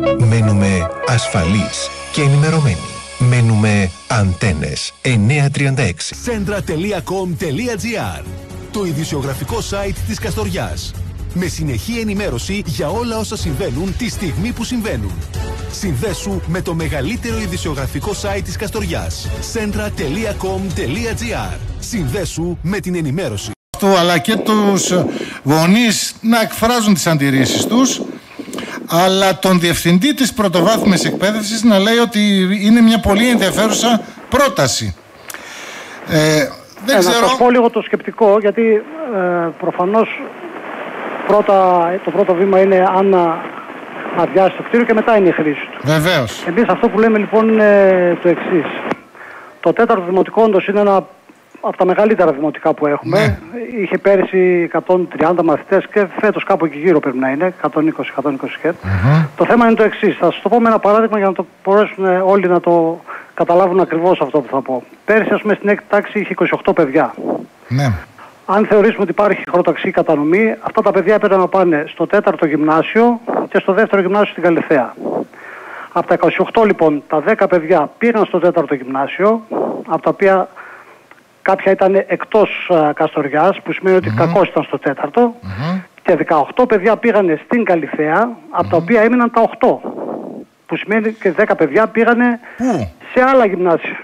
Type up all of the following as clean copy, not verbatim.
Μένουμε ασφαλείς και ενημερωμένοι. Μένουμε Αντένες 936. Centra.com.gr, το ειδησιογραφικό site της Καστοριάς. Με συνεχή ενημέρωση για όλα όσα συμβαίνουν τη στιγμή που συμβαίνουν. Συνδέσου με το μεγαλύτερο ειδησιογραφικό site της Καστοριάς. Centra.com.gr. Συνδέσου με την ενημέρωση. Αλλά και τους γονείς να εκφράζουν τις αντιρρήσεις τους, αλλά τον διευθυντή της πρωτοβάθμιας εκπαίδευσης να λέει ότι είναι μια πολύ ενδιαφέρουσα πρόταση. Δεν ξέρω... Να σας πω λίγο το σκεπτικό, γιατί προφανώς το πρώτο βήμα είναι αν αδειάσει το κτίριο και μετά είναι η χρήση του. Βεβαίως. Εμείς αυτό που λέμε λοιπόν είναι το εξής. Το 4ο δημοτικό όντως είναι ένα από τα μεγαλύτερα δημοτικά που έχουμε. Ναι. Είχε πέρυσι 130 μαθητές και φέτος κάπου εκεί γύρω πρέπει να είναι, 120-120 και. Το θέμα είναι το εξής. Θα σας το πω με ένα παράδειγμα για να το μπορέσουν όλοι να το καταλάβουν ακριβώς αυτό που θα πω. Πέρυσι, ας πούμε, στην 6η τάξη είχε 28 παιδιά. Ναι. Αν θεωρήσουμε ότι υπάρχει χωροταξική κατανομή, αυτά τα παιδιά έπρεπε να πάνε στο 4ο γυμνάσιο και στο 2ο γυμνάσιο στην Καλιθέα. Από τα 28 λοιπόν, τα 10 παιδιά πήγαν στο 4ο γυμνάσιο, από τα οποία κάποια ήταν εκτός Καστοριάς, που σημαίνει ότι κακώς ήταν στο 4ο, και 18 παιδιά πήγανε στην Καλιθέα, από τα οποία έμειναν τα 8, που σημαίνει και 10 παιδιά πήγανε σε άλλα γυμνάσια.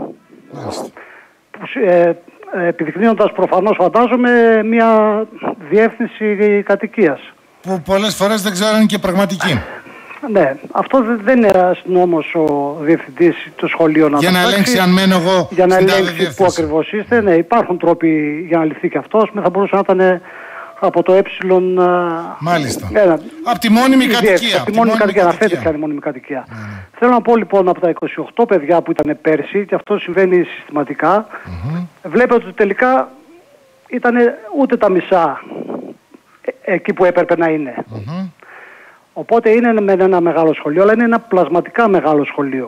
Επιδεικνύοντας προφανώς, φαντάζομαι, μια διεύθυνση κατοικίας. Που πολλές φορές δεν ξέρω αν είναι και πραγματική. Ναι, αυτό δεν είναι νόμος ο διευθυντής του σχολείου να για να ελέγξει αν μένω εγώ για να ελέγξει διεύθυνση. Που ακριβώς είστε. Ναι, υπάρχουν τρόποι για να λυθεί και αυτός. Θα μπορούσε να ήταν από το Μάλιστα. Από τη μόνιμη κατοικία. Από τη μόνιμη κατοικία, να φέρει πια η μόνιμη κατοικία. Θέλω να πω λοιπόν, από τα 28 παιδιά που ήταν πέρσι, και αυτό συμβαίνει συστηματικά, βλέπετε ότι τελικά ήταν ούτε τα μισά εκεί που έπρεπε να είναι. Οπότε είναι με ένα μεγάλο σχολείο, αλλά είναι ένα πλασματικά μεγάλο σχολείο.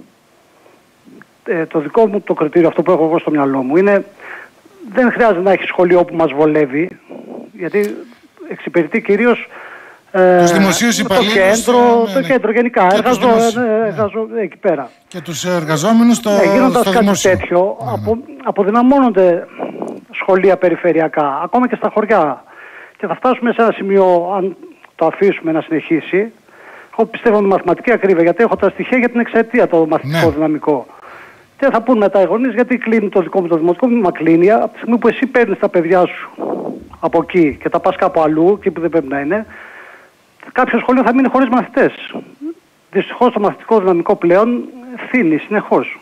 Το δικό μου το κριτήριο, αυτό που έχω εγώ στο μυαλό μου, είναι δεν χρειάζεται να έχει σχολείο που μας βολεύει, γιατί εξυπηρετεί κυρίως τους δημοσίους υπαλλήλους, το κέντρο γενικά, εκεί πέρα. Και τους εργαζόμενους στο γίνοντας στο κάτι δημόσιο. τέτοιο, αποδυναμώνονται σχολεία περιφερειακά, ακόμα και στα χωριά. Και θα φτάσουμε σε ένα σημείο, αν το αφήσουμε να συνεχίσει, εγώ πιστεύω με μαθηματική ακρίβεια, γιατί έχω τα στοιχεία για την εξαετία το μαθητικό δυναμικό. Και θα πούν μετά οι γονείς, γιατί κλείνει το δικό μου το δημοτικό, μα κλείνει από τη στιγμή που εσύ παίρνεις τα παιδιά σου από εκεί και τα πας κάπου αλλού, εκεί που δεν πρέπει να είναι, κάποιο σχολείο θα μείνει χωρίς μαθητές. Δυστυχώς το μαθητικό δυναμικό πλέον φθήνει συνεχώς.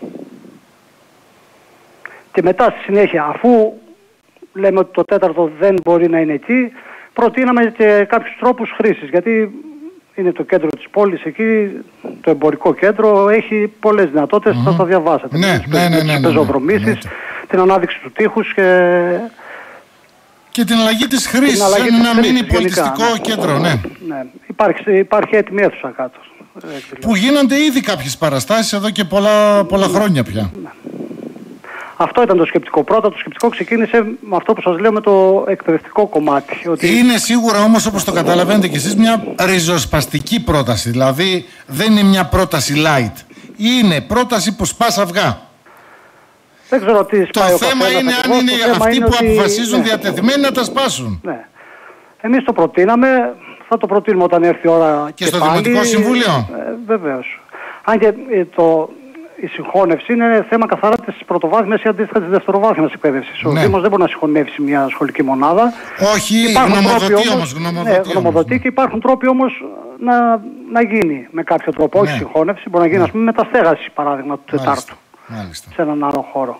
Και μετά στη συνέχεια, αφού λέμε ότι το 4ο δεν μπορεί να είναι εκεί, προτείναμε και κάποιους τρόπους χρήσης, γιατί είναι το κέντρο της πόλης εκεί, το εμπορικό κέντρο, έχει πολλές δυνατότητες, θα τα διαβάσετε. Τις πεζοδρομήσεις, την ανάδειξη του τείχους και την αλλαγή της χρήσης, να μείνει πολιτιστικό κέντρο. Ναι. Υπάρχει έτοιμη αίθουσα κάτω. Που γίνονται ήδη κάποιες παραστάσεις εδώ και πολλά χρόνια πια. Αυτό ήταν το σκεπτικό. Πρώτα το σκεπτικό ξεκίνησε με αυτό που σας λέω, με το εκπαιδευτικό κομμάτι. Ότι... Είναι σίγουρα όμως, όπως το καταλαβαίνετε κι εσείς, μια ριζοσπαστική πρόταση. Δηλαδή δεν είναι μια πρόταση light. Είναι πρόταση που σπάς αυγά. Δεν ξέρω τι σπάει. Το θέμα είναι αν είναι αυτοί που αποφασίζουν διατεθειμένοι να τα σπάσουν. Ναι. Εμείς το προτείναμε. Θα το προτείνουμε όταν έρθει η ώρα και στο Δημοτικό Συμβούλιο. Βεβαίως. Αν και η συγχώνευση είναι θέμα καθαρά της πρωτοβάθμιας ή αντίστοιχα της δευτεροβάθμιας εκπαίδευσης. Ο Δήμος δεν μπορεί να συγχωνεύσει μια σχολική μονάδα. Όχι, γνωμοδοτεί και υπάρχουν τρόποι όμως να γίνει με κάποιο τρόπο. Όχι συγχώνευση, μπορεί να γίνει, ας πούμε, μεταστέγαση, παράδειγμα, του Τετάρτου. Σε έναν άλλο χώρο.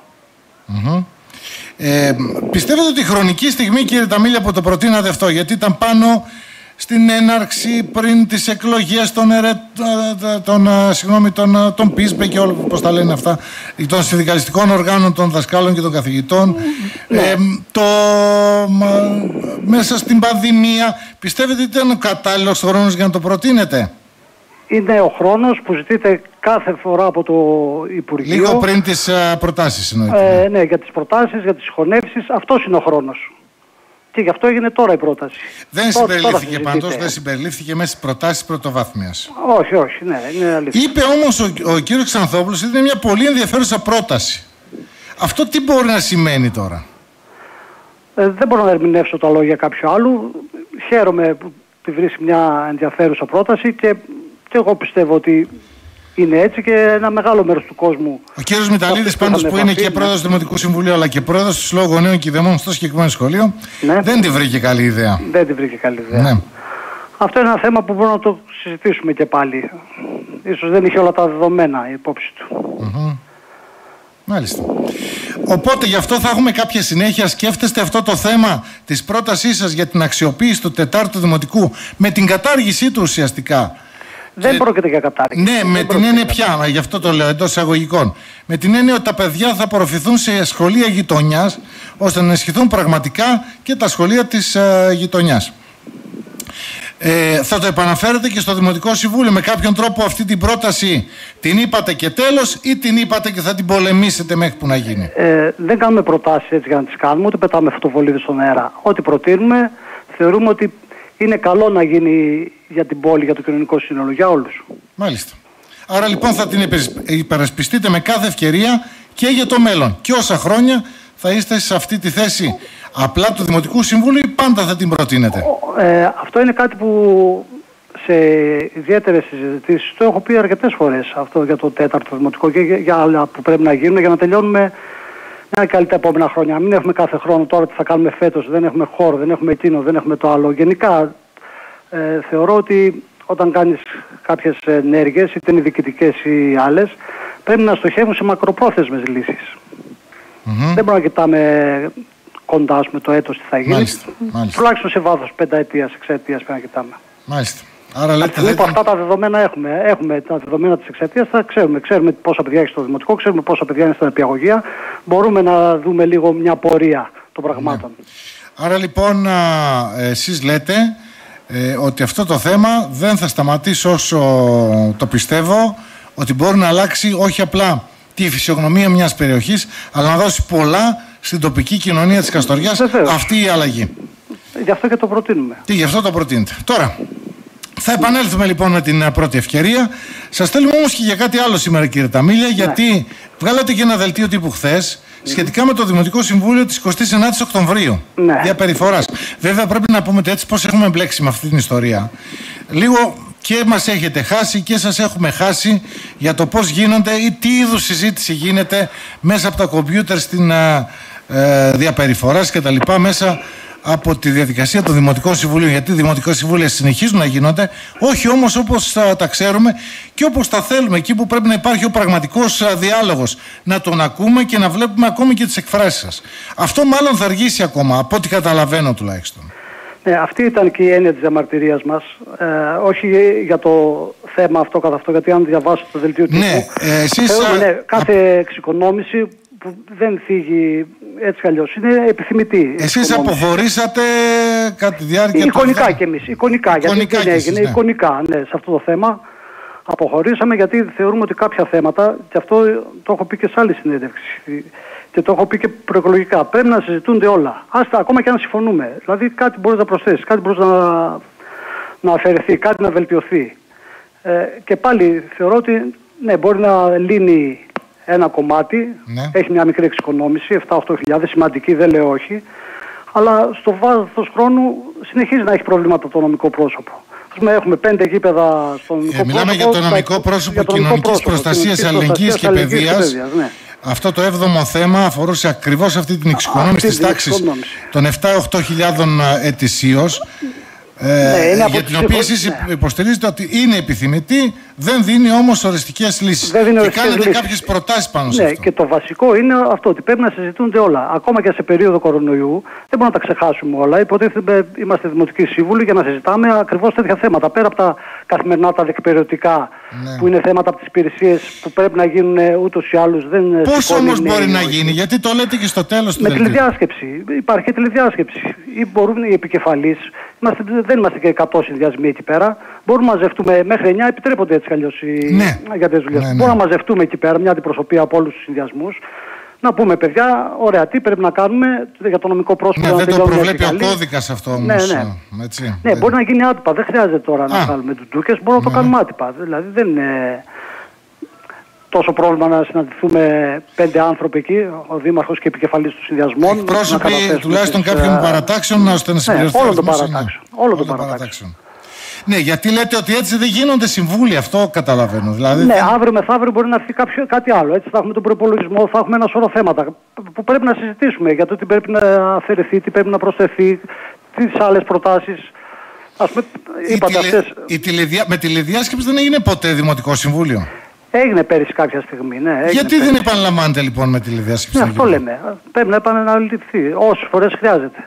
Πιστεύετε ότι η χρονική στιγμή, κύριε Ταμίλια, που το προτείνατε αυτό, γιατί ήταν πάνω στην έναρξη πριν τις εκλογές των ΠΙΣΠΕ και όλα, πώς τα λένε αυτά, των συνδικαλιστικών οργάνων των δασκάλων και των καθηγητών, μέσα στην πανδημία, πιστεύετε ότι ήταν ο κατάλληλος χρόνος για να το προτείνετε? Είναι ο χρόνος που ζητείτε κάθε φορά από το Υπουργείο. Λίγο πριν τις προτάσεις εννοείται. Ναι, για τις προτάσεις, για τις συγχωνεύσεις, αυτός είναι ο χρόνος. Και γι' αυτό έγινε τώρα η πρόταση. Δεν συμπεριλήφθηκε πάντως, δεν συμπεριλήφθηκε μέσα στις προτάσεις πρωτοβάθμιας. Όχι, ναι, είναι αλήθεια. Είπε όμως ο κύριος Ξανθόπουλος ότι είναι μια πολύ ενδιαφέρουσα πρόταση. Αυτό τι μπορεί να σημαίνει τώρα? Δεν μπορώ να ερμηνεύσω τα λόγια κάποιου άλλου. Χαίρομαι που τη βρίσκει μια ενδιαφέρουσα πρόταση και εγώ πιστεύω ότι είναι έτσι και ένα μεγάλο μέρος του κόσμου. Ο κύριος Μηταλίδης πάντως που είναι και πρόεδρος του Δημοτικού Συμβουλίου αλλά και πρόεδρος του Συλλόγου Γονέων και Δαιμόνων στο συγκεκριμένο σχολείο, δεν τη βρήκε καλή ιδέα. Δεν τη βρήκε καλή ιδέα. Ναι. Αυτό είναι ένα θέμα που μπορούμε να το συζητήσουμε και πάλι. Ίσως δεν είχε όλα τα δεδομένα η υπόψη του. Μάλιστα. Οπότε γι' αυτό θα έχουμε κάποια συνέχεια. Σκέφτεστε αυτό το θέμα της πρότασής σας για την αξιοποίηση του 4ου Δημοτικού με την κατάργησή του ουσιαστικά? Δεν πρόκειται για κατάργηση. Ναι, με την έννοια πια, γι' αυτό το λέω εντός εισαγωγικών. Με την έννοια ότι τα παιδιά θα απορροφηθούν σε σχολεία γειτονιάς, ώστε να ενισχυθούν πραγματικά και τα σχολεία της γειτονιάς. Θα το επαναφέρετε και στο Δημοτικό Συμβούλιο? Με κάποιον τρόπο αυτή την πρόταση την είπατε και τέλος ή την είπατε και θα την πολεμήσετε μέχρι που να γίνει? Δεν κάνουμε προτάσεις έτσι για να τις κάνουμε, ούτε πετάμε φωτοβολίδες στον αέρα. Ό,τι προτείνουμε θεωρούμε ότι είναι καλό να γίνει για την πόλη, για το κοινωνικό σύνολο, για όλους. Μάλιστα. Άρα λοιπόν θα την υπερασπιστείτε με κάθε ευκαιρία και για το μέλλον. Και όσα χρόνια θα είστε σε αυτή τη θέση απλά του Δημοτικού Συμβούλου ή πάντα θα την προτείνετε? Αυτό είναι κάτι που σε ιδιαίτερες συζητήσεις το έχω πει αρκετές φορές, αυτό για το 4ο Δημοτικό και για άλλα που πρέπει να γίνουν για να τελειώνουμε μια καλή τα επόμενα χρόνια. Μην έχουμε κάθε χρόνο τώρα τι θα κάνουμε φέτος, δεν έχουμε χώρο, δεν έχουμε εκείνο, δεν έχουμε το άλλο. Γενικά θεωρώ ότι όταν κάνεις κάποιες ενέργειες, είτε είναι διοικητικές ή άλλες, πρέπει να στοχεύουν σε μακροπρόθεσμες λύσεις. Δεν μπορούμε να κοιτάμε κοντά με το έτος τι θα γίνει. Μάλιστα. Τουλάχιστον σε βάθος 5 ετίας, 6 ετίας πρέπει να κοιτάμε. Μάλιστα. Άρα λέτε, αυτά τα δεδομένα έχουμε τα δεδομένα της εξαιτίας, θα ξέρουμε πόσα παιδιά έχει στο Δημοτικό, ξέρουμε πόσα παιδιά είναι στην Νηπιαγωγεία, μπορούμε να δούμε λίγο μια πορεία των πραγμάτων. Ναι. Άρα λοιπόν εσείς λέτε ότι αυτό το θέμα δεν θα σταματήσει όσο το πιστεύω, ότι μπορεί να αλλάξει όχι απλά τη φυσιογνωμία μιας περιοχής, αλλά να δώσει πολλά στην τοπική κοινωνία της Καστοριάς. Αυτή η αλλαγή. Γι' αυτό και το προτείνουμε. Γι' αυτό το προτείνετε. Τώρα, θα επανέλθουμε λοιπόν με την πρώτη ευκαιρία. Σας θέλουμε όμως και για κάτι άλλο σήμερα, κύριε Ταμίλια, γιατί βγάλατε και ένα δελτίο τύπου χθες σχετικά με το Δημοτικό Συμβούλιο της 29ης Οκτωβρίου. Διαπεριφοράς. Βέβαια, πρέπει να πούμε έτσι πώς έχουμε μπλέξει με αυτή την ιστορία. Λίγο και μας έχετε χάσει και σας έχουμε χάσει για το πώς γίνονται ή τι είδους συζήτηση γίνεται μέσα από τα κομπιούτερ στην διαπεριφοράς και τα λοιπά, μέσα από τη διαδικασία του Δημοτικού Συμβουλίου. Γιατί Δημοτικά Συμβούλια συνεχίζουν να γίνονται, όχι όμως όπως τα ξέρουμε και όπως τα θέλουμε, εκεί που πρέπει να υπάρχει ο πραγματικός διάλογος, να τον ακούμε και να βλέπουμε ακόμη και τις εκφράσεις σας. Αυτό μάλλον θα αργήσει ακόμα, από ό,τι καταλαβαίνω τουλάχιστον. Ναι, αυτή ήταν και η έννοια της διαμαρτυρίας μας. Όχι για το θέμα αυτό καθ' αυτό, γιατί αν διαβάσετε το δελτίο τύπου, κάθε εξοικονόμηση που δεν θίγει έτσι κι αλλιώς είναι επιθυμητή. Εσείς αποχωρήσατε κατά τη διάρκεια εικονικά κι εμείς. Εικονικά, γιατί δεν έγινε. Εικονικά, ναι, σε αυτό το θέμα αποχωρήσαμε, γιατί θεωρούμε ότι κάποια θέματα, και αυτό το έχω πει και σε άλλη συνέντευξη και το έχω πει και προεκλογικά, πρέπει να συζητούνται όλα. Άστα, ακόμα και αν συμφωνούμε. Δηλαδή κάτι μπορεί να προσθέσει, κάτι μπορεί να αφαιρεθεί, κάτι να βελτιωθεί. Και πάλι θεωρώ ότι ναι, μπορεί να λύνει ένα κομμάτι, έχει μια μικρή εξοικονόμηση, 7-8 χιλιάδες, σημαντική, δεν λέω όχι, αλλά στο βάθος χρόνου συνεχίζει να έχει προβλήματα το νομικό πρόσωπο. Έχουμε 5 γήπεδα στο νομικό πρόσωπο. Μιλάμε για το νομικό πρόσωπο κοινωνικής προστασίας, αλληλεγγύης και παιδείας. Ναι. Αυτό το 7ο θέμα αφορούσε ακριβώς αυτή την εξοικονόμηση της τάξης των 7-8 χιλιάδων ετησίως. Για την οποία εσείς υποστηρίζετε ότι είναι επιθυμητή, δεν δίνει όμως οριστικές λύσεις. Και κάνετε κάποιες προτάσεις πάνω σε αυτό. Και το βασικό είναι αυτό, ότι πρέπει να συζητούνται όλα. Ακόμα και σε περίοδο κορονοϊού, δεν μπορούμε να τα ξεχάσουμε όλα. Υποτίθεται είμαστε δημοτικοί σύμβουλοι για να συζητάμε ακριβώς τέτοια θέματα. Πέρα από τα καθημερινά, τα διεκπαιρεωτικά, που είναι θέματα από τις υπηρεσίες που πρέπει να γίνουν ούτως ή άλλως. Πώς όμως μπορεί να γίνει, γιατί το λέτε και στο τέλος του δελτίου. Με τηλεδιάσκεψη. Υπάρχει τηλεδιάσκεψη. Ή μπορούν οι επικεφαλείς, δεν είμαστε και 100 συνδυασμοί εκεί πέρα. Μπορούμε να μαζευτούμε μέχρι 9, επιτρέπονται έτσι κι αλλιώς για τις δουλειές. Μπορούμε να μαζευτούμε εκεί πέρα μια αντιπροσωπεία από όλους τους συνδυασμούς, Να πούμε, παιδιά, ωραία, τι πρέπει να κάνουμε για το νομικό πρόσωπο. Ναι, να δεν το προβλέπει ο κώδικας αυτό όμως. Ναι. Έτσι. Ναι, μπορεί να γίνει άτυπα. Δεν χρειάζεται τώρα να βγάλουμε ντουντούκες, μπορούμε να το κάνουμε άτυπα. Δηλαδή δεν είναι τόσο πρόβλημα να συναντηθούμε 5 άνθρωποι εκεί, ο Δήμαρχος και επικεφαλής των συνδυασμών. Εκπρόσωποι τουλάχιστον κάποιων παρατάξεων, ώστε να συμπληρωθεί. Όλων των παρατάξεων. Ναι, γιατί λέτε ότι έτσι δεν γίνονται συμβούλια, αυτό καταλαβαίνω. Δηλαδή, ναι, αύριο μεθαύριο μπορεί να έρθει κάτι άλλο. Έτσι θα έχουμε τον προϋπολογισμό, θα έχουμε ένα σωρό θέματα που πρέπει να συζητήσουμε για το τι πρέπει να αφαιρεθεί, τι πρέπει να προσθεθεί, τις άλλες προτάσεις. Ας πούμε, με τηλεδιάσκεψη δεν έγινε ποτέ Δημοτικό Συμβούλιο. Έγινε πέρυσι κάποια στιγμή, ναι. Γιατί δεν επαναλαμβάνεται λοιπόν με τηλεδιάσκεψη? Ναι, αυτό λέμε. Πρέπει να επαναληφθεί όσες φορές χρειάζεται.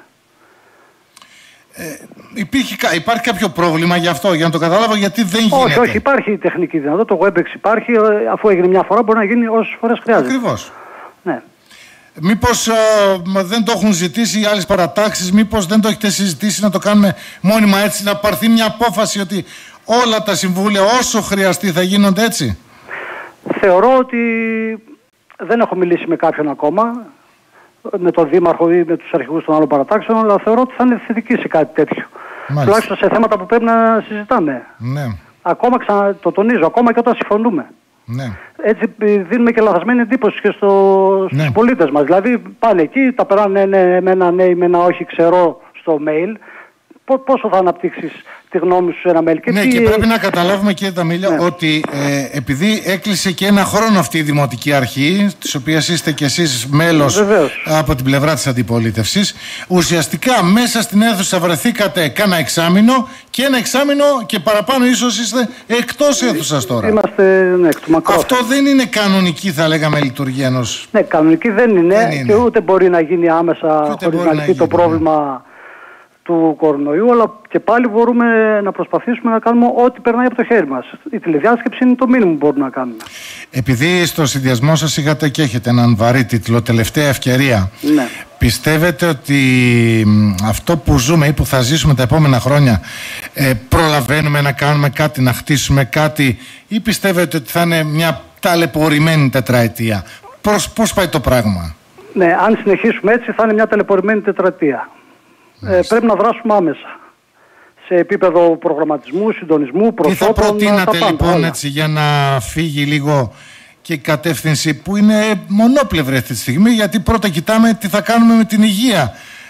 Υπάρχει κάποιο πρόβλημα γι' αυτό, για να το καταλάβω, γιατί δεν γίνεται? Όχι, υπάρχει τεχνική δυνατότητα. Το WebEx υπάρχει, αφού έγινε μια φορά μπορεί να γίνει όσες φορές χρειάζεται. Ακριβώς. Ναι. Μήπως δεν το έχουν ζητήσει οι άλλες παρατάξεις, μήπως δεν το έχετε συζητήσει να το κάνουμε μόνιμα έτσι, να πάρθει μια απόφαση ότι όλα τα συμβούλια όσο χρειαστεί θα γίνονται έτσι? Θεωρώ ότι δεν έχω μιλήσει με κάποιον ακόμα, με τον Δήμαρχο ή με τους αρχηγούς των άλλων παρατάξεων, αλλά θεωρώ ότι θα είναι θετική σε κάτι τέτοιο. Τουλάχιστον σε θέματα που πρέπει να συζητάμε. Ναι. Ακόμα, το τονίζω, ακόμα και όταν συμφωνούμε. Ναι. Έτσι δίνουμε και λαθασμένη εντύπωση και στους πολίτες μας. Δηλαδή πάνε εκεί, τα περάνε με ένα ναι ή με ένα όχι ξέρω στο mail. Πόσο θα αναπτύξεις τη γνώμη σου σε ένα mail? Και πρέπει να καταλάβουμε, κύριε Ταμίλια, ότι επειδή έκλεισε και ένα χρόνο αυτή η Δημοτική Αρχή, της οποίας είστε κι εσείς μέλος από την πλευρά της αντιπολίτευσης, ουσιαστικά μέσα στην αίθουσα βρεθήκατε κάνα εξάμηνο και ένα εξάμηνο και παραπάνω ίσως είστε εκτός αίθουσας τώρα. Είμαστε εκ του μακρός. Αυτό δεν είναι κανονική, θα λέγαμε, λειτουργία ενός. Ναι, κανονική δεν είναι και ούτε μπορεί να γίνει άμεσα χωρίς να λυθεί το πρόβλημα του κορονοϊού, αλλά και πάλι μπορούμε να προσπαθήσουμε να κάνουμε ό,τι περνάει από το χέρι μας. Η τηλεδιάσκεψη είναι το μήνυμα που μπορούμε να κάνουμε. Επειδή στο συνδυασμό σας είχατε και έχετε έναν βαρύ τίτλο, τελευταία ευκαιρία, ναι. Πιστεύετε ότι αυτό που ζούμε ή που θα ζήσουμε τα επόμενα χρόνια προλαβαίνουμε να κάνουμε κάτι, να χτίσουμε κάτι, ή πιστεύετε ότι θα είναι μια ταλαιπωρημένη τετραετία? Πώς πάει το πράγμα? Ναι, αν συνεχίσουμε έτσι θα είναι μια ταλαιπωρημένη τετραετία. Πρέπει να δράσουμε άμεσα σε επίπεδο προγραμματισμού, συντονισμού, προσώπων. Τι θα προτείνατε λοιπόν έτσι για να φύγει λίγο και η κατεύθυνση που είναι μονόπλευρη αυτή τη στιγμή, γιατί πρώτα κοιτάμε τι θα κάνουμε με την υγεία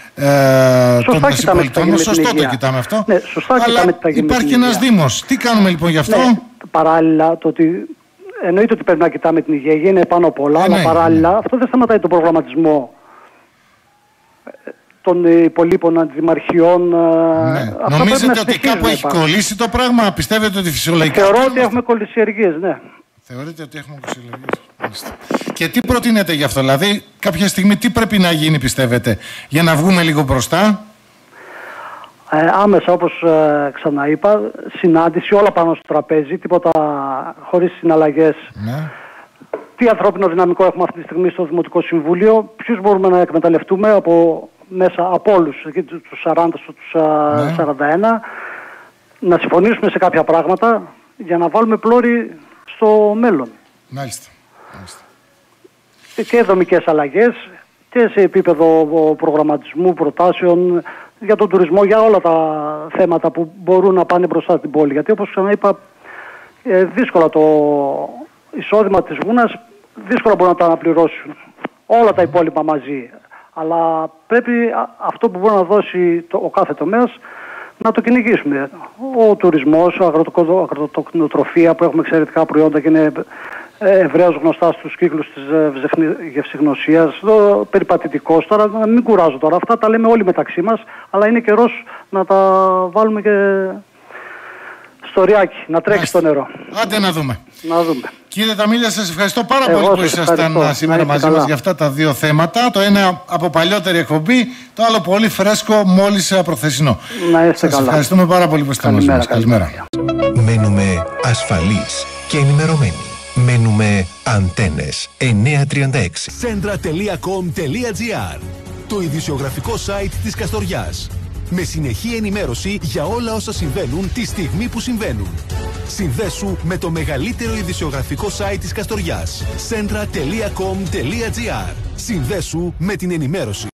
των συμπολιτών. Σωστό το κοιτάμε αυτό. Ναι, σωστά κοιτάμε τι θα γίνει. Υπάρχει ένας Δήμος. Τι κάνουμε λοιπόν γι' αυτό? Ναι, παράλληλα, εννοείται ότι πρέπει να κοιτάμε την υγεία. Η υγεία είναι πάνω απ' όλα, αλλά παράλληλα αυτό δεν σταματάει τον προγραμματισμό των υπολείπων αντιδημαρχιών. Ναι. Νομίζετε ότι κάπου έχει κολλήσει το πράγμα? Πιστεύετε ότι φυσιολογικά? Θεωρώ ότι έχουμε κολλησιεργίες, ναι. Θεωρείτε ότι έχουμε κολλησιεργίες. Και τι προτείνετε γι' αυτό? Δηλαδή κάποια στιγμή τι πρέπει να γίνει, πιστεύετε, για να βγούμε λίγο μπροστά? Άμεσα, όπως ξαναείπα, συνάντηση, όλα πάνω στο τραπέζι, τίποτα χωρίς συναλλαγές. Ναι. Τι ανθρώπινο δυναμικό έχουμε αυτή τη στιγμή στο Δημοτικό Συμβούλιο, ποιους μπορούμε να εκμεταλλευτούμε μέσα από όλους, τους 40, τους 41, να συμφωνήσουμε σε κάποια πράγματα για να βάλουμε πλώρη στο μέλλον. Μάλιστα. Και δομικές αλλαγές και σε επίπεδο προγραμματισμού, προτάσεων για τον τουρισμό, για όλα τα θέματα που μπορούν να πάνε μπροστά στην πόλη. Γιατί όπως ξαναείπα, δύσκολα το εισόδημα της Γούνας, δύσκολα μπορούν να τα αναπληρώσουν όλα τα υπόλοιπα μαζί. Αλλά πρέπει αυτό που μπορεί να δώσει ο κάθε τομέας να το κυνηγήσουμε. Ο τουρισμός, αγροτοκτηνοτροφία που έχουμε εξαιρετικά προϊόντα και είναι ευρέως γνωστά στους κύκλους της γευσηγνωσίας, το περιπατητικός, τώρα να μην κουράζω τώρα, αυτά τα λέμε όλοι μεταξύ μας, αλλά είναι καιρός να τα βάλουμε και στο ριάκι, να τρέξει το νερό. Άντε να δούμε. Να δούμε. Κύριε Ταμίλια, σας ευχαριστώ πάρα πολύ που ήσασταν σήμερα μαζί μας για αυτά τα δύο θέματα. Το ένα από παλιότερη εκπομπή, το άλλο πολύ φρέσκο, μόλις προχθεσινό. Να είστε σας καλά. ευχαριστούμε πάρα πολύ που ήσασταν μαζί μας. Καλημέρα. Μένουμε ασφαλείς και ενημερωμένοι. Μένουμε Αντένες 936. Centra.com.gr, το ειδησιογραφικό site της Καστοριάς. Με συνεχή ενημέρωση για όλα όσα συμβαίνουν τη στιγμή που συμβαίνουν. Συνδέσου με το μεγαλύτερο ειδησιογραφικό site της Καστοριάς. Centra.com.gr. Συνδέσου με την ενημέρωση.